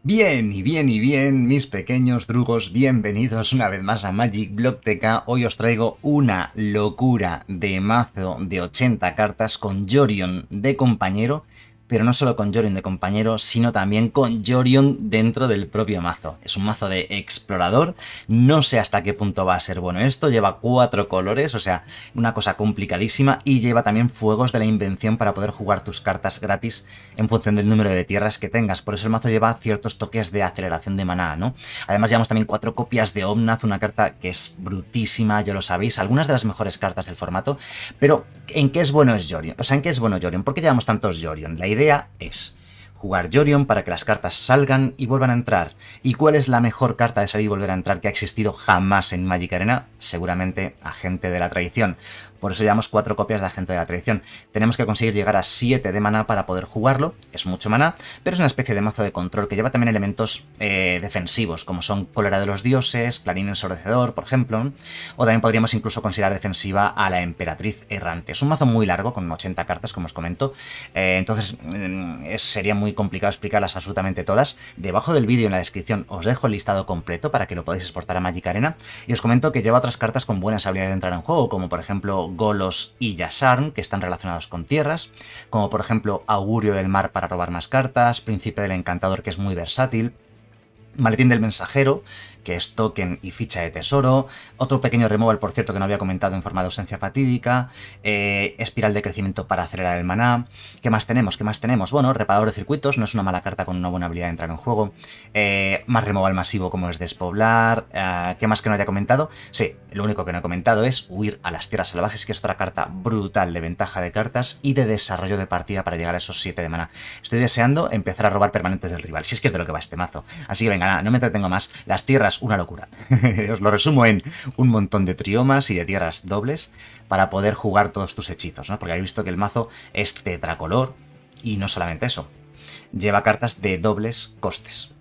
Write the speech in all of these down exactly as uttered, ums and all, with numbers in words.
Bien y bien y bien, mis pequeños drugos, bienvenidos una vez más a Magic Blockteca. Hoy os traigo una locura de mazo de ochenta cartas con Yorion de compañero, pero no solo con Yorion de compañero, sino también con Yorion dentro del propio mazo. Es un mazo de explorador, no sé hasta qué punto va a ser bueno esto, lleva cuatro colores, o sea, una cosa complicadísima, y lleva también fuegos de la invención para poder jugar tus cartas gratis en función del número de tierras que tengas. Por eso el mazo lleva ciertos toques de aceleración de maná, ¿no? Además llevamos también cuatro copias de Omnath, una carta que es brutísima, ya lo sabéis, algunas de las mejores cartas del formato. Pero, ¿en qué es bueno es Yorion? O sea, ¿en qué es bueno Yorion? ¿Por qué llevamos tantos Yorion? La idea es jugar Yorion para que las cartas salgan y vuelvan a entrar. ¿Y cuál es la mejor carta de salir y volver a entrar que ha existido jamás en Magic Arena? Seguramente Agente de la Tradición. Por eso llevamos cuatro copias de Agente de la Tradición. Tenemos que conseguir llegar a siete de maná para poder jugarlo. Es mucho maná, pero es una especie de mazo de control que lleva también elementos eh, defensivos, como son Cólera de los Dioses, Clarín Ensordecedor, por ejemplo. O también podríamos incluso considerar defensiva a la Emperatriz Errante. Es un mazo muy largo, con ochenta cartas, como os comento. Eh, entonces eh, sería muy complicado explicarlas absolutamente todas. Debajo del vídeo en la descripción os dejo el listado completo para que lo podáis exportar a Magic Arena. Y os comento que lleva otras cartas con buenas habilidades de entrar en juego, como por ejemplo Golos y Yasharn, que están relacionados con tierras, como por ejemplo Augurio del Mar para robar más cartas, Príncipe del Encantador, que es muy versátil, Maletín del Mensajero, que es token y ficha de tesoro, otro pequeño removal, por cierto, que no había comentado en forma de ausencia fatídica, eh, espiral de crecimiento para acelerar el maná. ¿Qué más tenemos? ¿Qué más tenemos? Bueno, reparador de circuitos, no es una mala carta con una buena habilidad de entrar en juego, eh, más removal masivo como es despoblar, eh, ¿qué más que no haya comentado? Sí, lo único que no he comentado es huir a las tierras salvajes, que es otra carta brutal de ventaja de cartas y de desarrollo de partida para llegar a esos siete de maná. Estoy deseando empezar a robar permanentes del rival, si es que es de lo que va este mazo. Así que venga, nada, no me entretengo más. Las tierras, una locura. Os lo resumo en un montón de triomas y de tierras dobles para poder jugar todos tus hechizos, ¿no? Porque habéis visto que el mazo es tetracolor y no solamente eso, lleva cartas de dobles costes.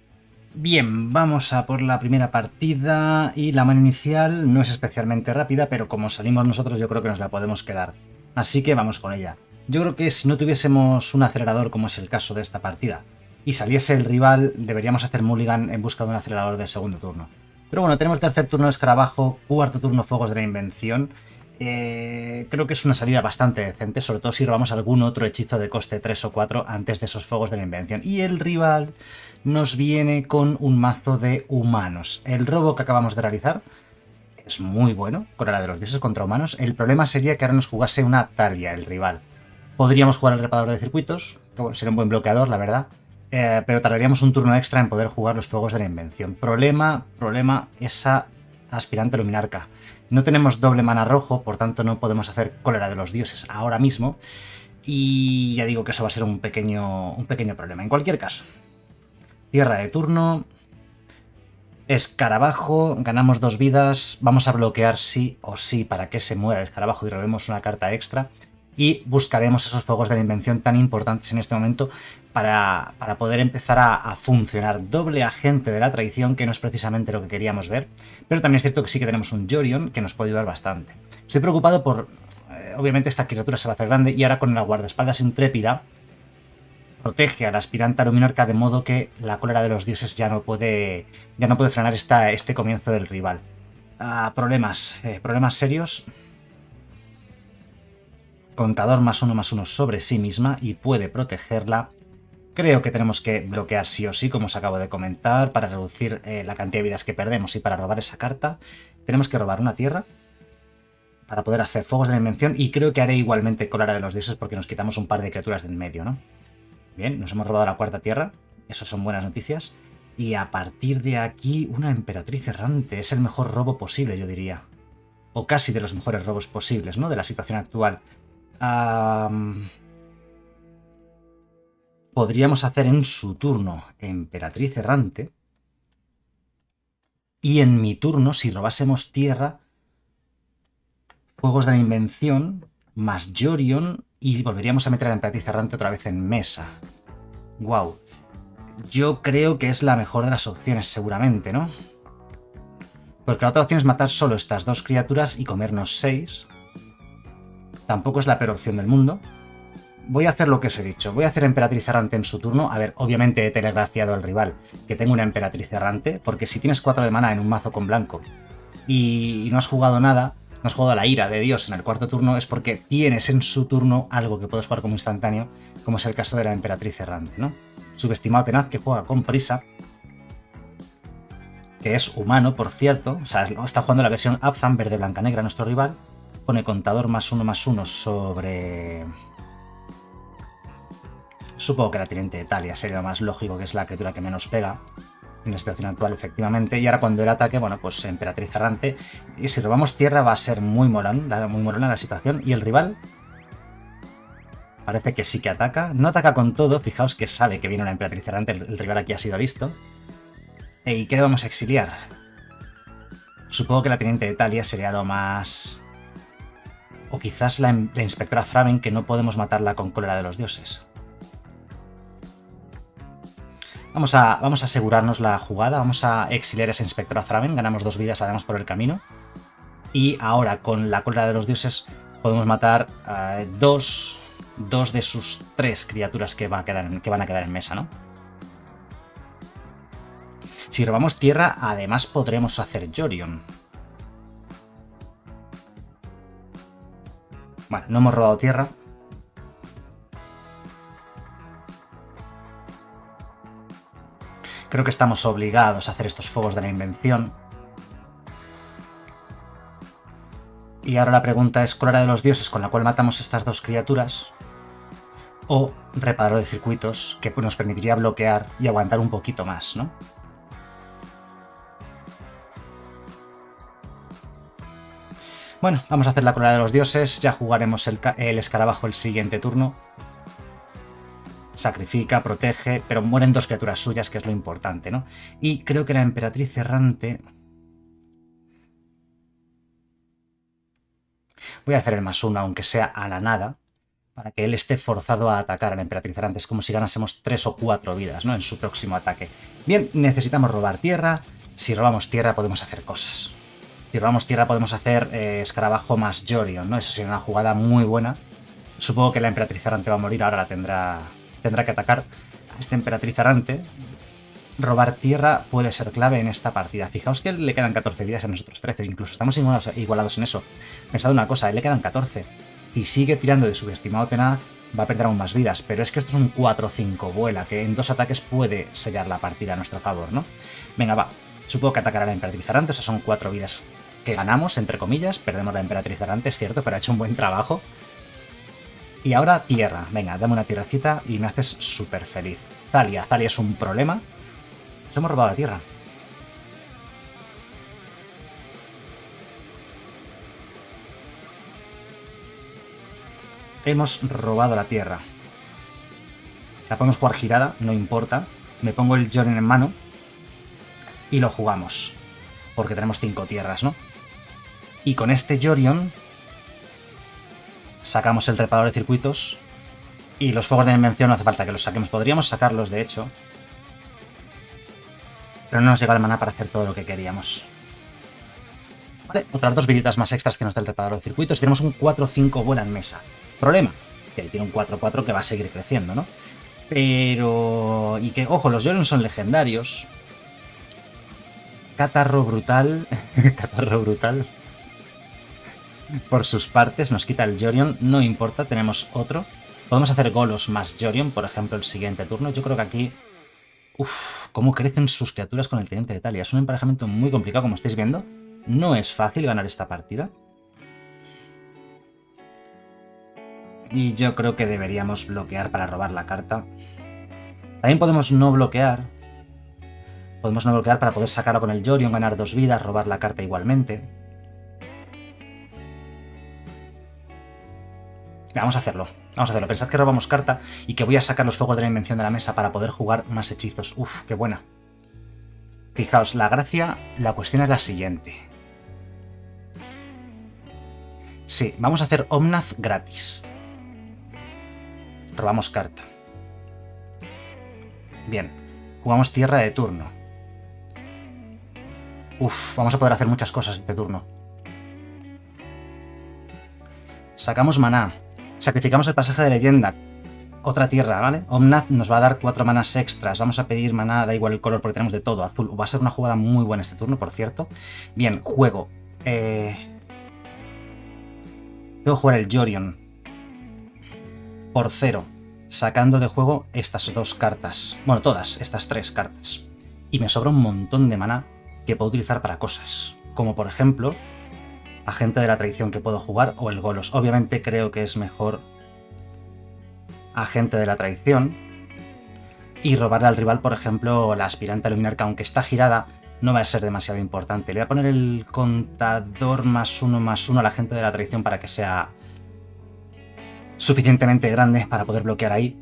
Bien, vamos a por la primera partida y la mano inicial no es especialmente rápida, pero como salimos nosotros yo creo que nos la podemos quedar. Así que vamos con ella. Yo creo que si no tuviésemos un acelerador como es el caso de esta partida, y saliese el rival, deberíamos hacer mulligan en busca de un acelerador de segundo turno. Pero bueno, tenemos tercer turno escarabajo, cuarto turno fuegos de la invención. Eh, creo que es una salida bastante decente, sobre todo si robamos algún otro hechizo de coste tres o cuatro antes de esos fuegos de la invención. Y el rival nos viene con un mazo de humanos. El robo que acabamos de realizar es muy bueno, Cólera de los Dioses contra humanos. El problema sería que ahora nos jugase una Talia el rival. Podríamos jugar el reparador de circuitos, que bueno, sería un buen bloqueador, la verdad. Eh, pero tardaríamos un turno extra en poder jugar los fuegos de la invención. Problema, problema, esa aspirante luminarca. No tenemos doble mana rojo, por tanto no podemos hacer Cólera de los Dioses ahora mismo. Y ya digo que eso va a ser un pequeño, un pequeño problema. En cualquier caso, tierra de turno, escarabajo, ganamos dos vidas, vamos a bloquear sí o sí para que se muera el escarabajo y robemos una carta extra. Y buscaremos esos fuegos de la invención tan importantes en este momento para, para poder empezar a, a funcionar. Doble agente de la tradición, que no es precisamente lo que queríamos ver, pero también es cierto que sí que tenemos un Yorion que nos puede ayudar bastante. Estoy preocupado por... Eh, obviamente esta criatura se va a hacer grande y ahora con la guardaespaldas intrépida protege al aspirante a luminarca de modo que la cólera de los dioses ya no puede, ya no puede frenar esta, este comienzo del rival. Ah, problemas, eh, problemas serios... Contador más uno más uno sobre sí misma y puede protegerla. Creo que tenemos que bloquear sí o sí, como os acabo de comentar, para reducir eh, la cantidad de vidas que perdemos y para robar esa carta. Tenemos que robar una tierra para poder hacer fuegos de la invención y creo que haré igualmente Cólera de los Dioses porque nos quitamos un par de criaturas del medio, ¿no? Bien, nos hemos robado la cuarta tierra, eso son buenas noticias. Y a partir de aquí, una Emperatriz Errante, es el mejor robo posible, yo diría. O casi de los mejores robos posibles, ¿no? De la situación actual. Um, podríamos hacer en su turno Emperatriz Errante y en mi turno, si robásemos tierra, fuegos de la invención más Yorion y volveríamos a meter a la Emperatriz Errante otra vez en mesa. Wow, yo creo que es la mejor de las opciones seguramente, ¿no? Porque la otra opción es matar solo estas dos criaturas y comernos seis. Tampoco es la peor opción del mundo. voy a hacer lo que os he dicho. Voy a hacer Emperatriz Errante en su turno. A ver, obviamente he telegrafiado al rival que tengo una Emperatriz Errante, porque si tienes cuatro de mana en un mazo con blanco y no has jugado nada, no has jugado a la ira de Dios en el cuarto turno, es porque tienes en su turno algo que puedes jugar como instantáneo, como es el caso de la Emperatriz Errante, ¿no? Subestimado Tenaz, que juega con prisa, que es humano, por cierto. O sea, está jugando la versión Abzan verde-blanca-negra nuestro rival. Pone contador más uno más uno sobre... Supongo que la Teniente de Talia sería lo más lógico, que es la criatura que menos pega en la situación actual, efectivamente. Y ahora cuando el ataque, bueno, pues Emperatriz Errante. Y si robamos tierra va a ser muy molón, muy molona la situación. Y el rival parece que sí que ataca. No ataca con todo, fijaos que sabe que viene una Emperatriz Errante, el, el rival aquí ha sido listo. ¿Y qué le vamos a exiliar? Supongo que la Teniente de Talia sería lo más... O quizás la, la Inspectora Thraben, que no podemos matarla con Cólera de los Dioses. Vamos a, vamos a asegurarnos la jugada, vamos a exiliar a esa Inspectora Thraben, ganamos dos vidas además por el camino. Y ahora con la Cólera de los Dioses podemos matar uh, dos, dos de sus tres criaturas que, va a quedar en, que van a quedar en mesa, ¿no? Si robamos tierra, además podremos hacer Yorion. Bueno, no hemos robado tierra. Creo que estamos obligados a hacer estos fuegos de la invención. Y ahora la pregunta es, ¿Cólera de los Dioses, con la cual matamos estas dos criaturas? O Reparador de Circuitos, que nos permitiría bloquear y aguantar un poquito más, ¿no? Bueno, vamos a hacer la Cólera de los Dioses, ya jugaremos el, el escarabajo el siguiente turno. Sacrifica, protege, pero mueren dos criaturas suyas, que es lo importante, ¿no? Y creo que la Emperatriz Errante... Voy a hacer el más uno, aunque sea a la nada, para que él esté forzado a atacar a la Emperatriz Errante. Es como si ganásemos tres o cuatro vidas, ¿no? En su próximo ataque. Bien, necesitamos robar tierra. Si robamos tierra podemos hacer cosas. Si robamos tierra podemos hacer eh, escarabajo más Yorion, ¿no? Eso sería una jugada muy buena. Supongo que la Emperatriz Errante va a morir, ahora la tendrá, tendrá que atacar a esta Emperatriz Errante. Robar tierra puede ser clave en esta partida. Fijaos que le quedan catorce vidas a nosotros trece, incluso estamos igualados, igualados en eso. Pensad una cosa, a él le quedan catorce. Si sigue tirando de Subestimado Tenaz, va a perder aún más vidas, pero es que esto es un cuatro cinco vuela, que en dos ataques puede sellar la partida a nuestro favor, ¿no? Venga, va. Supongo que atacará a la Emperatriz Errante, o sea, son cuatro vidas que ganamos, entre comillas. Perdemos la Emperatriz Errante, es cierto, pero ha hecho un buen trabajo. Y ahora tierra. Venga, dame una tierracita y me haces súper feliz. Talia. Talia es un problema. Nos hemos robado la tierra. Hemos robado la tierra. La podemos jugar girada, no importa. Me pongo el Yorion en mano y lo jugamos. Porque tenemos cinco tierras, ¿no? Y con este Yorion sacamos el reparador de circuitos y los fuegos de la invención no hace falta que los saquemos. Podríamos sacarlos, de hecho, pero no nos llega el maná para hacer todo lo que queríamos. Vale, otras dos viditas más extras que nos da el reparador de circuitos y tenemos un cuatro cinco buena en mesa. Problema, que él tiene un cuatro cuatro que va a seguir creciendo, ¿no? Pero... y que, ojo, los Yorion son legendarios. Catarro brutal. Catarro brutal. Por sus partes, nos quita el Yorion, no importa, tenemos otro. Podemos hacer Golos más Yorion, por ejemplo, el siguiente turno. Yo creo que aquí... Uff, cómo crecen sus criaturas con el Teniente de Talia. Es un emparejamiento muy complicado, como estáis viendo. No es fácil ganar esta partida. Y yo creo que deberíamos bloquear para robar la carta. También podemos no bloquear. Podemos no bloquear para poder sacarlo con el Yorion, ganar dos vidas, robar la carta igualmente. Vamos a hacerlo, vamos a hacerlo. Pensad que robamos carta y que voy a sacar los fuegos de la invención de la mesa para poder jugar más hechizos. Uf, qué buena. Fijaos, la gracia, la cuestión es la siguiente. Sí, vamos a hacer Omnath gratis. Robamos carta. Bien, jugamos tierra de turno. Uf, vamos a poder hacer muchas cosas este turno. Sacamos maná. Sacrificamos el pasaje de leyenda. otra tierra, ¿vale? Omnath nos va a dar cuatro manas extras. Vamos a pedir maná, da igual el color porque tenemos de todo. Azul. Va a ser una jugada muy buena este turno, por cierto. Bien, juego. Eh... Tengo que jugar el Jorion. Por cero. Sacando de juego estas dos cartas. Bueno, todas, estas tres cartas. Y me sobra un montón de maná que puedo utilizar para cosas. Como por ejemplo, Agente de la Traición que puedo jugar o el Golos. Obviamente creo que es mejor Agente de la Traición y robarle al rival, por ejemplo, la Aspirante a Luminar, que aunque está girada, no va a ser demasiado importante. Le voy a poner el contador más uno más uno a la Agente de la Traición para que sea suficientemente grande para poder bloquear ahí.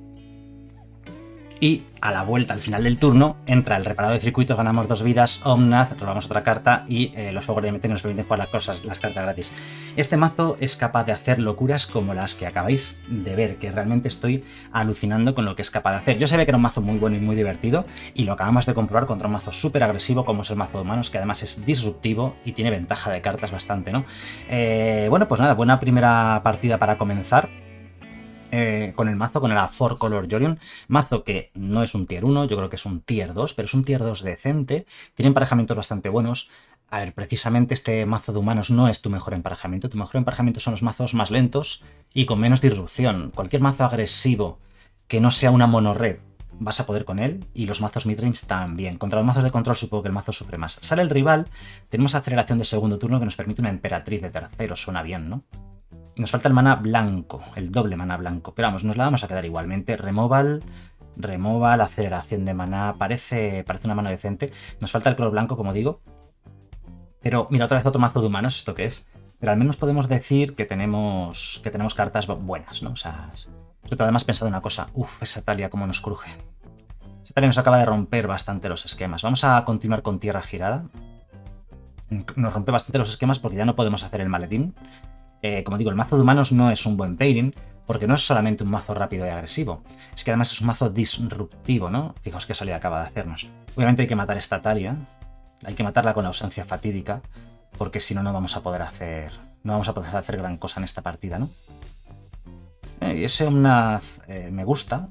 Y a la vuelta, al final del turno, entra el reparado de circuitos, ganamos dos vidas, Omnath, robamos otra carta y eh, los fuegos de diamante nos permiten jugar las cosas, las cartas gratis. Este mazo es capaz de hacer locuras como las que acabáis de ver, que realmente estoy alucinando con lo que es capaz de hacer. Yo sabía que era un mazo muy bueno y muy divertido, y lo acabamos de comprobar contra un mazo súper agresivo como es el mazo de humanos, que además es disruptivo y tiene ventaja de cartas bastante, ¿no? Eh, bueno, pues nada, buena primera partida para comenzar. Eh, con el mazo, con el cuatro Color Jorion, mazo que no es un tier uno, yo creo que es un tier dos, pero es un tier dos decente, tiene emparejamientos bastante buenos. A ver, precisamente este mazo de humanos no es tu mejor emparejamiento, tu mejor emparejamiento son los mazos más lentos y con menos disrupción. Cualquier mazo agresivo que no sea una mono-red vas a poder con él, y los mazos midrange también. Contra los mazos de control supongo que el mazo sufre más. Sale el rival, tenemos aceleración de segundo turno que nos permite una emperatriz de tercero, suena bien, ¿no? Nos falta el mana blanco, el doble mana blanco, pero vamos, nos la vamos a quedar igualmente. Removal, removal, aceleración de maná, parece, parece una mano decente. Nos falta el color blanco, como digo. Pero mira, otra vez otro mazo de humanos, ¿esto qué es? Pero al menos podemos decir que tenemos, que tenemos cartas buenas, ¿no? O sea, yo además he pensado una cosa, uff, esa Talia cómo nos cruje. Esa Talia nos acaba de romper bastante los esquemas. Vamos a continuar con tierra girada. Nos rompe bastante los esquemas porque ya no podemos hacer el maletín. Eh, como digo, el mazo de humanos no es un buen pairing, porque no es solamente un mazo rápido y agresivo, es que además es un mazo disruptivo, ¿no? Fijaos qué salida acaba de hacernos. Obviamente hay que matar esta Talia, hay que matarla con la ausencia fatídica, porque si no, no vamos a poder hacer, no vamos a poder hacer gran cosa en esta partida, ¿no? Eh, y ese Omnath eh, me gusta.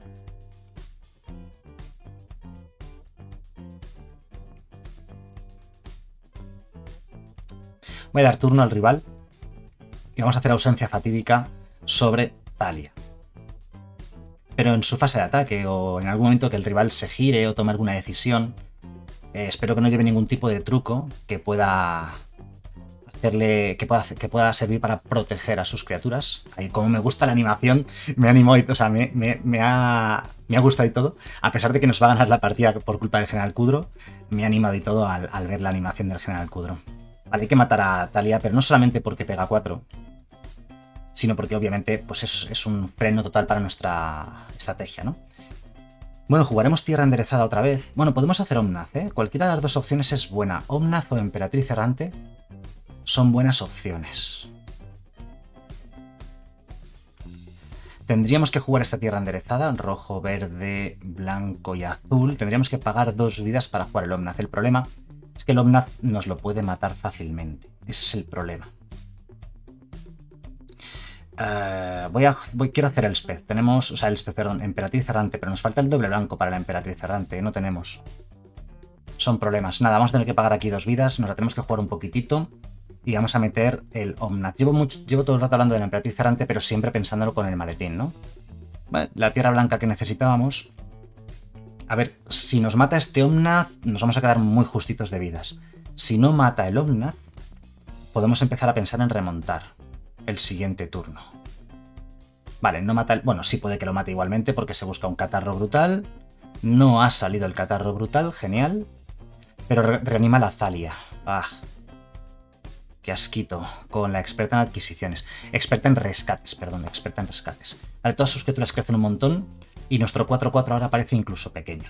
Voy a dar turno al rival. Y vamos a hacer ausencia fatídica sobre Talia. Pero en su fase de ataque o en algún momento que el rival se gire o tome alguna decisión, eh, espero que no lleve ningún tipo de truco que pueda hacerle, que pueda, que pueda servir para proteger a sus criaturas. Ahí, como me gusta la animación, me animó y, o sea, me, me, me, ha, me ha gustado y todo. A pesar de que nos va a ganar la partida por culpa del General Kudro, me ha animado y todo al, al ver la animación del General Kudro. Vale, hay que matar a Talia, pero no solamente porque pega cuatro, sino porque obviamente pues es, es un freno total para nuestra estrategia, ¿no? Bueno, jugaremos tierra enderezada otra vez. Bueno, podemos hacer Omnath, ¿eh? Cualquiera de las dos opciones es buena. Omnath o Emperatriz Errante son buenas opciones. Tendríamos que jugar esta tierra enderezada, rojo, verde, blanco y azul. Tendríamos que pagar dos vidas para jugar el Omnath. El problema es que el Omnath nos lo puede matar fácilmente. Ese es el problema. Uh, voy a, voy, quiero hacer el Spez. Tenemos, o sea, el Spez, perdón, Emperatriz Errante, pero nos falta el doble blanco para la Emperatriz Errante. No tenemos. Son problemas. Nada, vamos a tener que pagar aquí dos vidas. Nos la tenemos que jugar un poquitito. Y vamos a meter el Omnath. Llevo, mucho, llevo todo el rato hablando de la Emperatriz Errante, pero siempre pensándolo con el maletín, ¿no? Vale, la tierra blanca que necesitábamos. A ver, si nos mata este Omnath, nos vamos a quedar muy justitos de vidas. Si no mata el Omnath, podemos empezar a pensar en remontar el siguiente turno. Vale, no mata el... Bueno, sí puede que lo mate igualmente porque se busca un catarro brutal. No ha salido el catarro brutal, genial. Pero re reanima la Thalia. ¡Ah! ¡Qué asquito! Con la experta en adquisiciones. Experta en rescates, perdón, experta en rescates. Vale, todas sus criaturas crecen un montón y nuestro cuatro cuatro ahora parece incluso pequeño.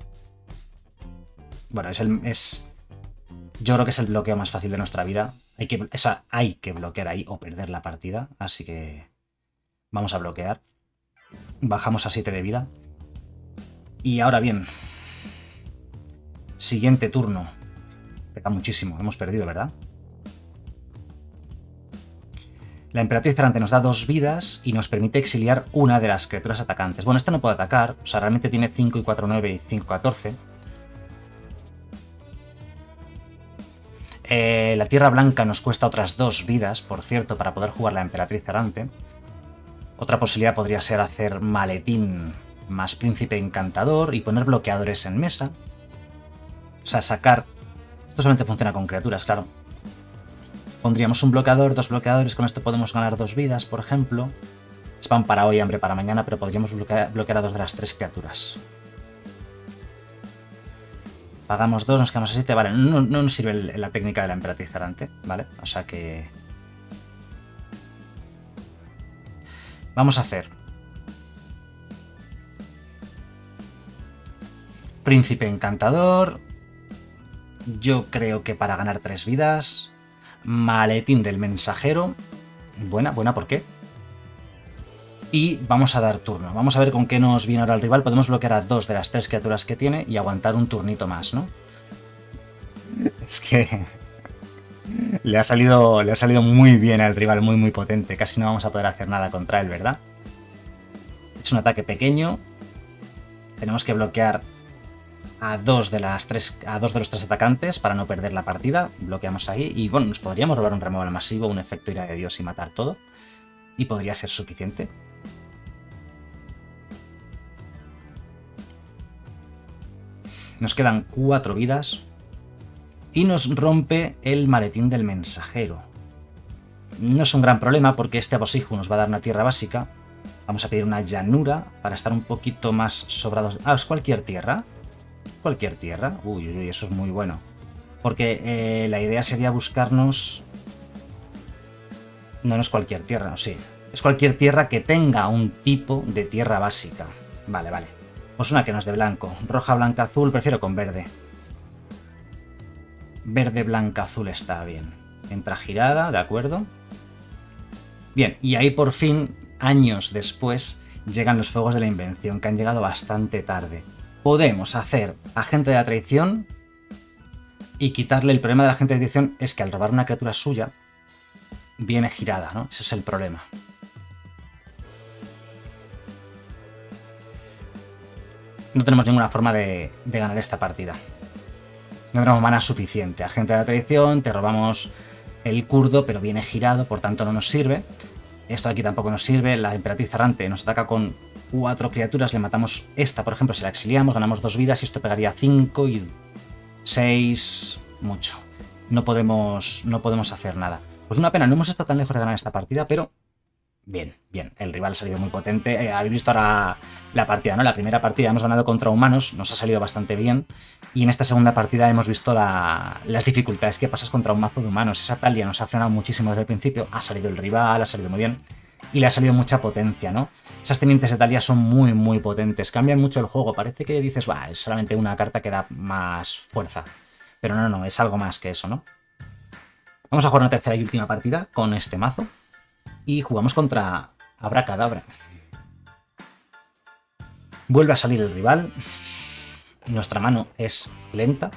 Bueno, es el... es... Yo creo que es el bloqueo más fácil de nuestra vida. Hay que, o sea, hay que bloquear ahí o perder la partida, así que vamos a bloquear. Bajamos a siete de vida. Y ahora bien, siguiente turno. Pega muchísimo, hemos perdido, ¿verdad? La emperatriz errante nos da dos vidas y nos permite exiliar una de las criaturas atacantes. Bueno, esta no puede atacar, o sea, realmente tiene cinco y cuatro, nueve y cinco, catorce. Eh, la tierra blanca nos cuesta otras dos vidas, por cierto, para poder jugar la emperatriz errante. Otra posibilidad podría ser hacer maletín más príncipe encantador y poner bloqueadores en mesa. O sea, sacar... Esto solamente funciona con criaturas, claro. Pondríamos un bloqueador, dos bloqueadores, con esto podemos ganar dos vidas, por ejemplo. Spam para hoy, hambre para mañana, pero podríamos bloquear, bloquear a dos de las tres criaturas. Pagamos dos, nos quedamos a siete, vale, no, no nos sirve el, la técnica de la emperatriz errante, ¿vale? O sea que... Vamos a hacer... Príncipe encantador. Yo creo que para ganar tres vidas... Maletín del mensajero. Buena, buena, ¿por qué? Y vamos a dar turno. Vamos a ver con qué nos viene ahora el rival. Podemos bloquear a dos de las tres criaturas que tiene y aguantar un turnito más, ¿no? Es que... le ha salido, le ha salido muy bien al rival, muy, muy potente. Casi no vamos a poder hacer nada contra él, ¿verdad? Es un ataque pequeño. Tenemos que bloquear a dos de las tres, a dos de los tres atacantes para no perder la partida. Bloqueamos ahí y bueno, nos podríamos robar un removal masivo, un efecto ira de Dios y matar todo. Y podría ser suficiente. Nos quedan cuatro vidas. Y nos rompe el maletín del mensajero. No es un gran problema porque este Abosijo nos va a dar una tierra básica. Vamos a pedir una llanura para estar un poquito más sobrados. Ah, ¿es cualquier tierra? Cualquier tierra. Uy, uy, uy, eso es muy bueno. Porque eh, la idea sería buscarnos... No, no es cualquier tierra, no, sí. Es cualquier tierra que tenga un tipo de tierra básica. Vale, vale. Pues una que nos dé blanco. Roja, blanca, azul, prefiero con verde. Verde, blanca, azul está bien. Entra girada, ¿de acuerdo? Bien, y ahí por fin, años después, llegan los fuegos de la invención, que han llegado bastante tarde. Podemos hacer agente de la traición y quitarle el problema de la agente de traición es que al robar una criatura suya viene girada, ¿no? Ese es el problema. No tenemos ninguna forma de, de ganar esta partida. No tenemos mana suficiente. Agente de la traición, te robamos el kurdo, pero viene girado, por tanto no nos sirve. Esto aquí tampoco nos sirve. La emperatriz errante nos ataca con cuatro criaturas, le matamos esta, por ejemplo, si la exiliamos, ganamos dos vidas y esto pegaría cinco y seis... mucho. No podemos, no podemos hacer nada. Pues una pena, no hemos estado tan lejos de ganar esta partida, pero... Bien, bien, el rival ha salido muy potente. Eh, habéis visto ahora la partida, ¿no? La primera partida hemos ganado contra humanos, nos ha salido bastante bien. Y en esta segunda partida hemos visto la, las dificultades que pasas contra un mazo de humanos. Esa Talia nos ha frenado muchísimo desde el principio. Ha salido el rival, ha salido muy bien. Y le ha salido mucha potencia, ¿no? Esas tenientes de Talia son muy, muy potentes. Cambian mucho el juego. Parece que dices, bah, es solamente una carta que da más fuerza. Pero no, no, es algo más que eso, ¿no? Vamos a jugar una tercera y última partida con este mazo. Y jugamos contra Abracadabra. Vuelve a salir el rival. Nuestra mano es lenta.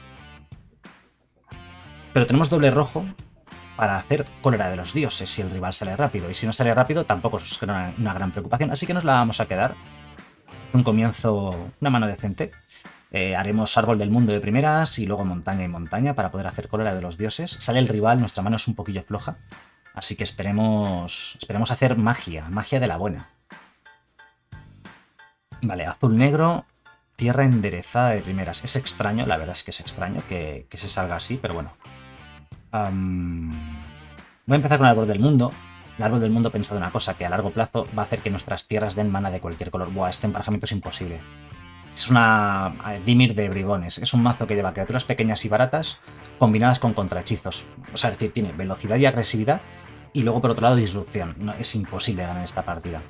Pero tenemos doble rojo para hacer cólera de los dioses si el rival sale rápido. Y si no sale rápido tampoco es una, una gran preocupación. Así que nos la vamos a quedar. Un comienzo, una mano decente. Eh, haremos árbol del mundo de primeras y luego montaña y montaña para poder hacer cólera de los dioses. Sale el rival, nuestra mano es un poquillo floja. Así que esperemos, esperemos hacer magia, magia de la buena. Vale, azul-negro, tierra enderezada de primeras. Es extraño, la verdad es que es extraño que, que se salga así, pero bueno. Um, voy a empezar con el árbol del mundo. El árbol del mundo he pensado una cosa, que a largo plazo va a hacer que nuestras tierras den mana de cualquier color. Buah, este emparejamiento es imposible. Es una Dimir de bribones. Es un mazo que lleva criaturas pequeñas y baratas combinadas con contrahechizos. O sea, es decir, tiene velocidad y agresividad y luego por otro lado disrupción. No, es imposible ganar esta partida.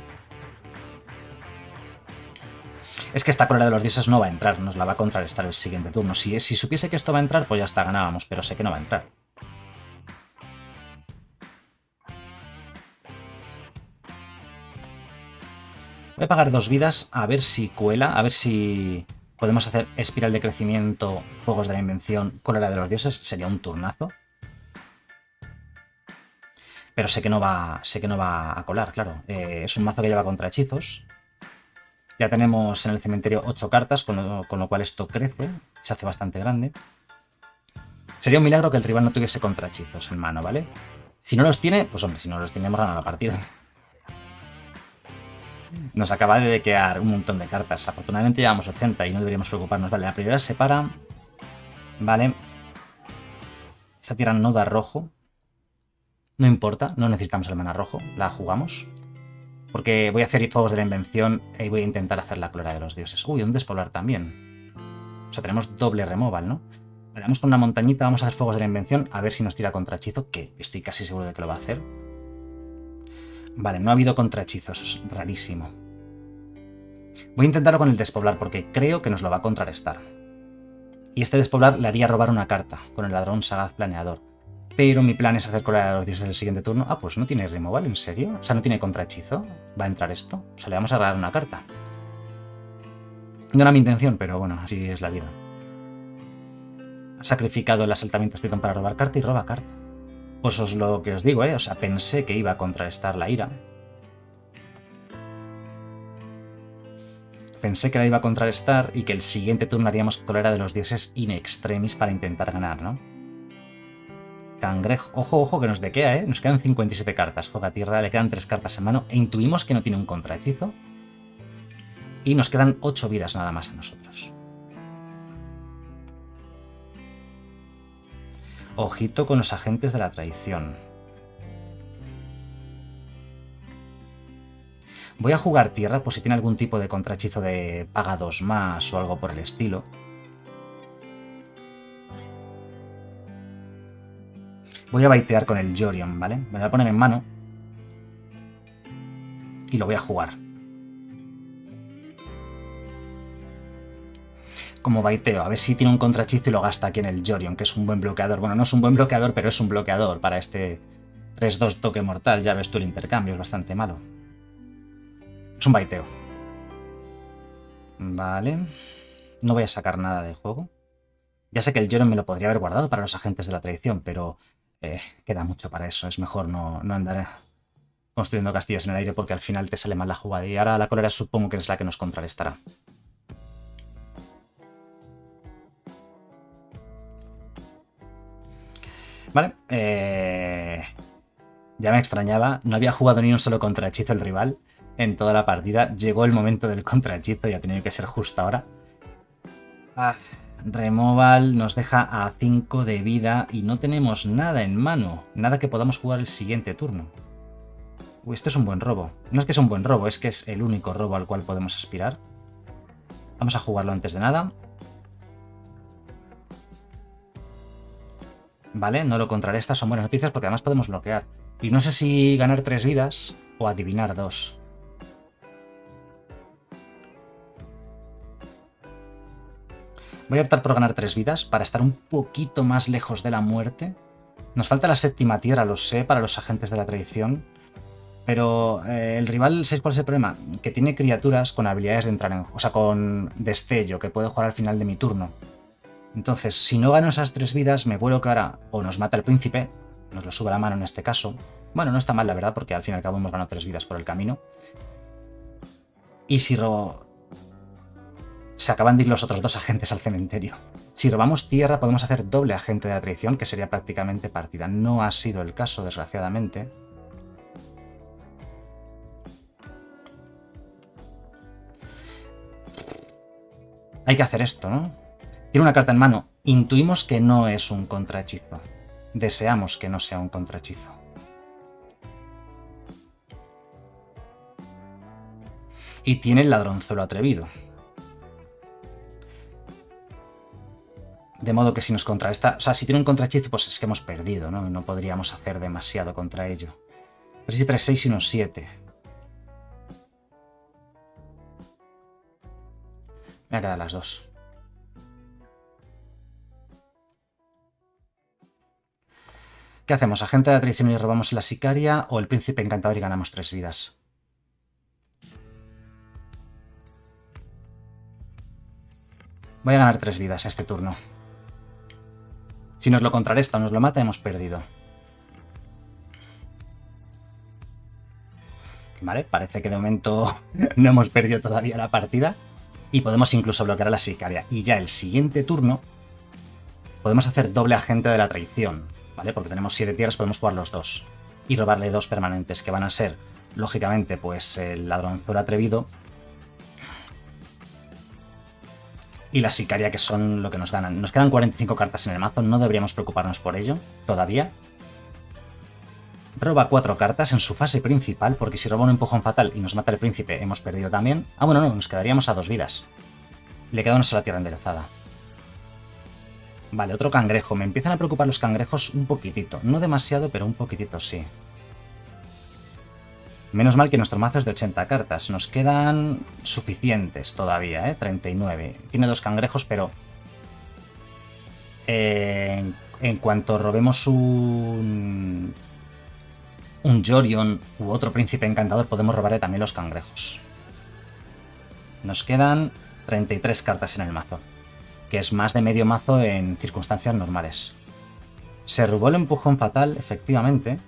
Es que esta cólera de los dioses no va a entrar, nos la va a contrarrestar el siguiente turno. Si, si supiese que esto va a entrar, pues ya está, ganábamos, pero sé que no va a entrar. Voy a pagar dos vidas a ver si cuela, a ver si podemos hacer espiral de crecimiento, juegos de la invención, cólera de los dioses. Sería un turnazo. Pero sé que no va, sé que no va a colar, claro. Eh, es un mazo que lleva contrahechizos. Ya tenemos en el cementerio ocho cartas, con lo, con lo cual esto crece. Se hace bastante grande. Sería un milagro que el rival no tuviese contrahechizos en mano, ¿vale? Si no los tiene, pues hombre, si no los tiene hemos ganado la partida. Nos acaba de quedar un montón de cartas. Afortunadamente llevamos ochenta y no deberíamos preocuparnos. Vale, la primera se para. Vale. Esta tierra no da rojo. No importa, no necesitamos el mana rojo. La jugamos. Porque voy a hacer fuegos de la invención y voy a intentar hacer la clora de los dioses. Uy, un despoblar también. O sea, tenemos doble removal, ¿no? Vamos con una montañita, vamos a hacer fuegos de la invención, a ver si nos tira contrahechizo, que estoy casi seguro de que lo va a hacer. Vale, no ha habido contrahechizos, es rarísimo. Voy a intentarlo con el despoblar, porque creo que nos lo va a contrarrestar. Y este despoblar le haría robar una carta, con el ladrón sagaz planeador. Pero mi plan es hacer clora de los dioses el siguiente turno. Ah, pues no tiene removal, ¿en serio? O sea, no tiene contrahechizo. ¿Va a entrar esto? O sea, le vamos a dar una carta. No era mi intención, pero bueno, así es la vida. Ha sacrificado el asaltamiento Triton para robar carta y roba carta. Pues es lo que os digo, ¿eh? O sea, pensé que iba a contrarrestar la ira. Pensé que la iba a contrarrestar y que el siguiente turno haríamos cólera de los dioses in extremis para intentar ganar, ¿no? Cangrejo. Ojo, ojo, que nos dequea, ¿eh? Nos quedan cincuenta y siete cartas. Juega tierra, le quedan tres cartas en mano e intuimos que no tiene un contrahechizo. Y nos quedan ocho vidas nada más a nosotros. Ojito con los agentes de la traición. Voy a jugar tierra por si tiene algún tipo de contrahechizo de paga dos más o algo por el estilo. Voy a baitear con el Jorion, ¿vale? Me lo voy a poner en mano. Y lo voy a jugar. Como baiteo, a ver si tiene un contrahechizo y lo gasta aquí en el Jorion, que es un buen bloqueador. Bueno, no es un buen bloqueador, pero es un bloqueador para este tres dos toque mortal. Ya ves tú el intercambio, es bastante malo. Es un baiteo. Vale. No voy a sacar nada de juego. Ya sé que el Jorion me lo podría haber guardado para los agentes de la traición, pero eh, queda mucho para eso. Es mejor no, no andar construyendo castillos en el aire porque al final te sale mal la jugada. Y ahora la cólera supongo que es la que nos contrarrestará. Vale, eh... ya me extrañaba, no había jugado ni un solo contrahechizo el rival en toda la partida. Llegó el momento del contrahechizo y ha tenido que ser justo ahora. Ah, removal nos deja a cinco de vida y no tenemos nada en mano, nada que podamos jugar el siguiente turno. Uy, esto es un buen robo. No es que sea un buen robo, es que es el único robo al cual podemos aspirar. Vamos a jugarlo antes de nada. Vale, no lo contrarresta, son buenas noticias porque además podemos bloquear. Y no sé si ganar tres vidas o adivinar dos. Voy a optar por ganar tres vidas para estar un poquito más lejos de la muerte. Nos falta la séptima tierra, lo sé, para los agentes de la traición. Pero eh, el rival, ¿sabéis cuál es el problema? Que tiene criaturas con habilidades de entrar en... O sea, con destello, que puedo jugar al final de mi turno. Entonces, si no gano esas tres vidas, me vuelo que ahora o nos mata el príncipe, nos lo sube a la mano en este caso. Bueno, no está mal, la verdad, porque al fin y al cabo hemos ganado tres vidas por el camino. Y si robo... Se acaban de ir los otros dos agentes al cementerio. Si robamos tierra, podemos hacer doble agente de la traición, que sería prácticamente partida. No ha sido el caso, desgraciadamente. Hay que hacer esto, ¿no? Tiene una carta en mano. Intuimos que no es un contrahechizo. Deseamos que no sea un contrahechizo. Y tiene el ladronzuelo atrevido. De modo que si nos contrarresta... O sea, si tiene un contrahechizo, pues es que hemos perdido, ¿no? No podríamos hacer demasiado contra ello. tres y tres, seis y unos siete. Me voy a quedar las dos. ¿Qué hacemos? ¿Agente de la traición y robamos la sicaria o el príncipe encantador y ganamos tres vidas? Voy a ganar tres vidas a este turno. Si nos lo contrarresta o nos lo mata, hemos perdido. ¿vale? Parece que de momento no hemos perdido todavía la partida. Y podemos incluso bloquear a la sicaria. Y ya el siguiente turno podemos hacer doble agente de la traición, ¿vale? Porque tenemos siete tierras, podemos jugar los dos. Y robarle dos permanentes, que van a ser, lógicamente, pues el ladronzuelo atrevido y la sicaria, que son lo que nos ganan. Nos quedan cuarenta y cinco cartas en el mazo, no deberíamos preocuparnos por ello, todavía. Roba cuatro cartas en su fase principal, porque si roba un empujón fatal y nos mata el príncipe, hemos perdido también. Ah, bueno, no, nos quedaríamos a dos vidas. Le queda una sola tierra enderezada. Vale, otro cangrejo. Me empiezan a preocupar los cangrejos un poquitito. No demasiado, pero un poquitito sí. Menos mal que nuestro mazo es de ochenta cartas. Nos quedan suficientes todavía, ¿eh? treinta y nueve. Tiene dos cangrejos, pero... Eh, en, en cuanto robemos un... un Jorion u otro príncipe encantador, podemos robarle también los cangrejos. Nos quedan treinta y tres cartas en el mazo, que es más de medio mazo en circunstancias normales. Se robó el empujón fatal, efectivamente,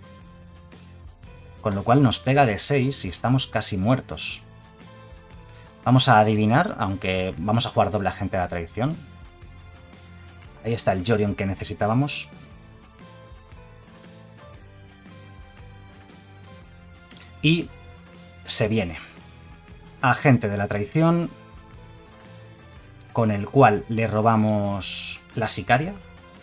con lo cual nos pega de seis y estamos casi muertos. Vamos a adivinar, aunque vamos a jugar doble agente de la traición. Ahí está el Jorion que necesitábamos. Y se viene agente de la traición, con el cual le robamos la sicaria.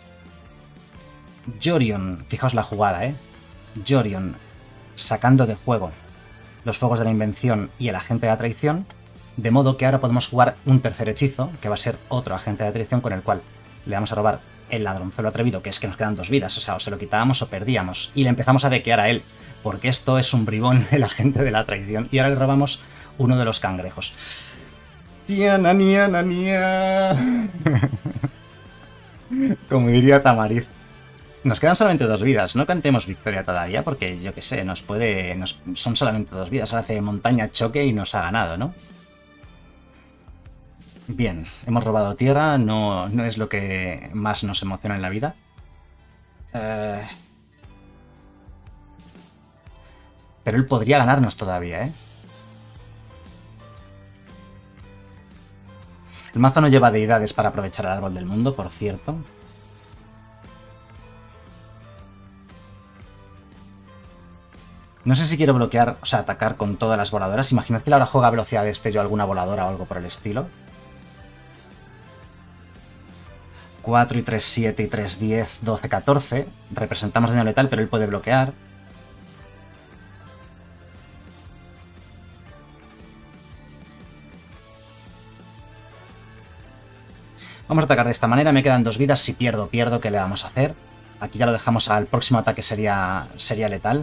Jorion, fijaos la jugada, ¿eh? Jorion sacando de juego los fuegos de la invención y el agente de la traición, de modo que ahora podemos jugar un tercer hechizo, que va a ser otro agente de la traición, con el cual le vamos a robar el ladronzuelo atrevido, que es que nos quedan dos vidas, o sea, o se lo quitábamos o perdíamos, y le empezamos a dequear a él, porque esto es un bribón, el agente de la traición, y ahora le robamos uno de los cangrejos. ¡Tiana, niana, nia! Como diría Tamariz. Nos quedan solamente dos vidas, no cantemos victoria todavía, porque yo qué sé, nos puede... Nos, son solamente dos vidas, ahora hace montaña choque y nos ha ganado, ¿no? Bien, hemos robado tierra, no, no es lo que más nos emociona en la vida. Eh... Pero él podría ganarnos todavía, ¿eh? El mazo no lleva deidades para aprovechar el árbol del mundo, por cierto. No sé si quiero bloquear, o sea, atacar con todas las voladoras. Imaginad que ahora juega velocidad de destello alguna voladora o algo por el estilo. cuatro y tres, siete y tres, diez, doce, catorce. Representamos daño letal, pero él puede bloquear. Vamos a atacar de esta manera, me quedan dos vidas, si pierdo, pierdo, ¿qué le vamos a hacer? Aquí ya lo dejamos al próximo ataque, sería, sería letal.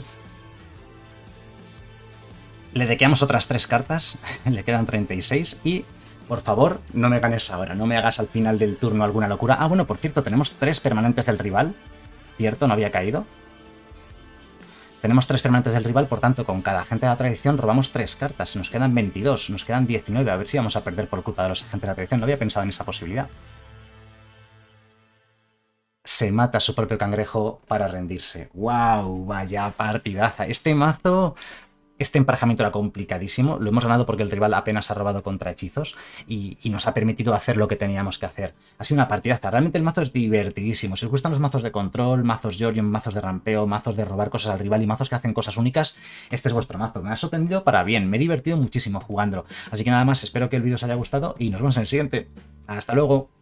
Le dequeamos otras tres cartas, le quedan treinta y seis y, por favor, no me ganes ahora, no me hagas al final del turno alguna locura. Ah, bueno, por cierto, tenemos tres permanentes del rival, ¿cierto? No había caído. Tenemos tres permanentes del rival, por tanto, con cada agente de la tradición robamos tres cartas, nos quedan veintidós, nos quedan diecinueve, a ver si vamos a perder por culpa de los agentes de la tradición, no había pensado en esa posibilidad. Se mata a su propio cangrejo para rendirse. ¡Wow! Vaya partidaza. Este mazo, este emparejamiento era complicadísimo. Lo hemos ganado porque el rival apenas ha robado contra hechizos y, y nos ha permitido hacer lo que teníamos que hacer. Ha sido una partidaza. Realmente el mazo es divertidísimo. Si os gustan los mazos de control, mazos Jorion, mazos de rampeo, mazos de robar cosas al rival y mazos que hacen cosas únicas, este es vuestro mazo. Me ha sorprendido para bien. Me he divertido muchísimo jugándolo. Así que nada más, espero que el vídeo os haya gustado y nos vemos en el siguiente. ¡Hasta luego!